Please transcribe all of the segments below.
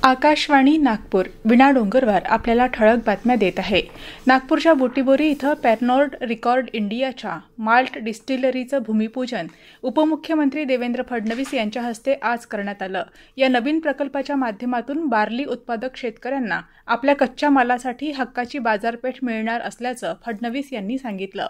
आकाशवाणी नागपूर विना डोंगरवार आपल्याला ठळक बातम्या देत आहे। नागपूरच्या बुटीबोरी इथं पेरनोर्ड रिकॉर्ड इंडियाच्या माल्ट डिस्टिलरीचं भूमिपूजन उपमुख्यमंत्री देवेंद्र फडणवीस यांच्या हस्ते आज करण्यात आलं। या नवीन प्रकल्पाच्या माध्यमातून बार्ली उत्पादक शेतकऱ्यांना आपल्या कच्च्या मालासाठी हक्काची बाजारपेठ मिळणार असल्याचं फडणवीस यांनी सांगितलं।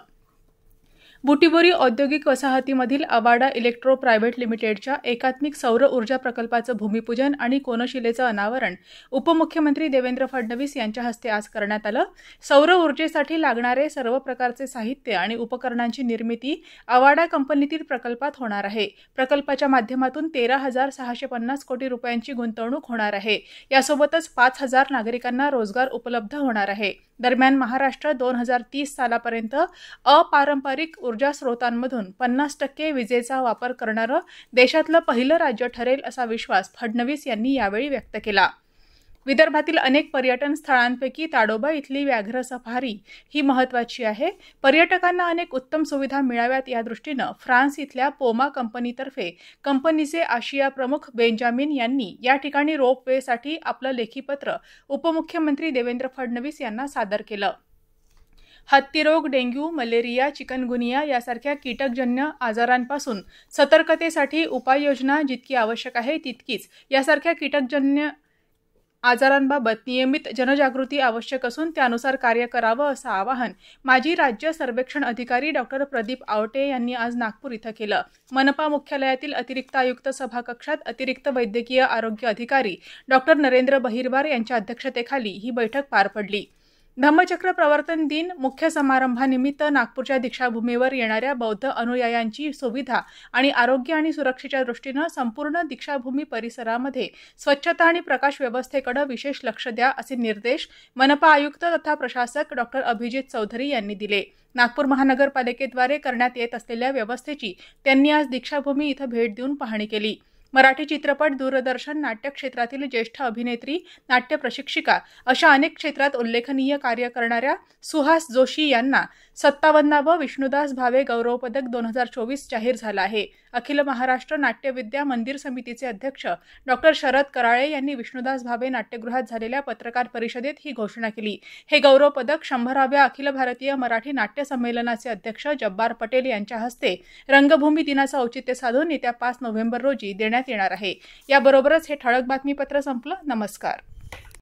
बुटीबोरी औद्योगिक वसाहतीमधील अवाडा इलेक्ट्रो प्रायव्हेट लिमिटेडच्या एकात्मिक सौर ऊर्जा प्रकल्पाचं भूमिपूजन आणि कोनशिलेचं अनावरण उपमुख्यमंत्री देवेंद्र फडणवीस यांच्या हस्ते आज करण्यात आलं। सौर ऊर्जेसाठी लागणारे सर्व प्रकारचे साहित्य आणि उपकरणांची निर्मिती अवाडा कंपनीतील प्रकल्पात होणार आहे। प्रकल्पाच्या माध्यमातून 13,650 कोटी रुपयांची गुंतवणूक होणार आहे। यासोबतच 5,000 नागरिकांना रोजगार उपलब्ध होणार आहे। दरम्यान महाराष्ट्र 2030 सालापर्यंत अपारंपरिक ऊर्जा स्रोतांमधून 50% विजेचा वापर करणारं देशातलं पहिलं राज्य ठरेल असा विश्वास फडणवीस यांनी यावेळी व्यक्त केला। विदर्भातील अनेक पर्यटन स्थळांपैकी ताडोबा इथली व्याघ्र सफारी ही महत्त्वाची आहे। पर्यटकांना अनेक उत्तम सुविधा मिळाव्यात या दृष्टीनं फ्रान्स इथल्या पोमा कंपनीतर्फे कंपनीचे आशिया प्रमुख बेंजामिन यांनी या ठिकाणी रोपवेसाठी आपलं लेखीपत्र उपमुख्यमंत्री देवेंद्र फडणवीस यांना सादर केलं। हत्तीरोग, डेंग्यू, मलेरिया, चिकनगुनिया यासारख्या कीटकजन्य आजारांपासून सतर्कतेसाठी उपाययोजना जितकी आवश्यक आहे तितकीच यासारख्या कीटकजन्य आजारांबाबत नियमित जनजागृती आवश्यक असून त्यानुसार कार्य करावं असं आवाहन माजी राज्य सर्वेक्षण अधिकारी डॉक्टर प्रदीप आवटे यांनी आज नागपूर इथं केलं। मनपा मुख्यालयातील अतिरिक्त आयुक्त सभाकक्षात अतिरिक्त वैद्यकीय आरोग्य अधिकारी डॉक्टर नरेंद्र बहिरवार यांच्या अध्यक्षतेखाली ही बैठक पार पडली। धम्मचक्र प्रवर्तन दिन मुख्य समारंभानिमित्त नागपूरच्या दीक्षाभूमीवर येणाऱ्या बौद्ध अनुयायांची सुविधा आणि आरोग्य आणि सुरक्षेच्या दृष्टीनं संपूर्ण दीक्षाभूमी परिसरामध्ये स्वच्छता आणि प्रकाश व्यवस्थेकडे विशेष लक्ष द्या असे निर्देश मनपा आयुक्त तथा प्रशासक डॉक्टर अभिजित चौधरी यांनी दिले। नागपूर महानगरपालिकेद्वारे करण्यात येत असलेल्या व्यवस्थेची त्यांनी आज दीक्षाभूमी इथं भेट देऊन पाहणी केली। मराठी चित्रपट, दूरदर्शन, नाट्य क्षेत्रातील ज्येष्ठ अभिनेत्री, नाट्य प्रशिक्षिका अशा अनेक क्षेत्रात उल्लेखनीय कार्य करणाऱ्या सुहास जोशी यांना 57वे विष्णुदास भावे गौरव पदक 2024 जाहीर झालं आहे। अखिल महाराष्ट्र नाट्यविद्या मंदिर समितीचे अध्यक्ष डॉक्टर शरद कराळे यांनी विष्णुदास भावे नाट्यगृहात झालेल्या पत्रकार परिषदेत ही घोषणा केली। हे गौरव पदक 100व्या अखिल भारतीय मराठी नाट्य संमेलनाचे अध्यक्ष जब्बार पटेल यांच्या हस्ते रंगभूमी दिनाचं औचित्य साधून येत्या 5 नोव्हेंबर रोजी देण्यात येणार आहे। याबरोबरच हे ठळक बातमीपत्र संपलं। नमस्कार।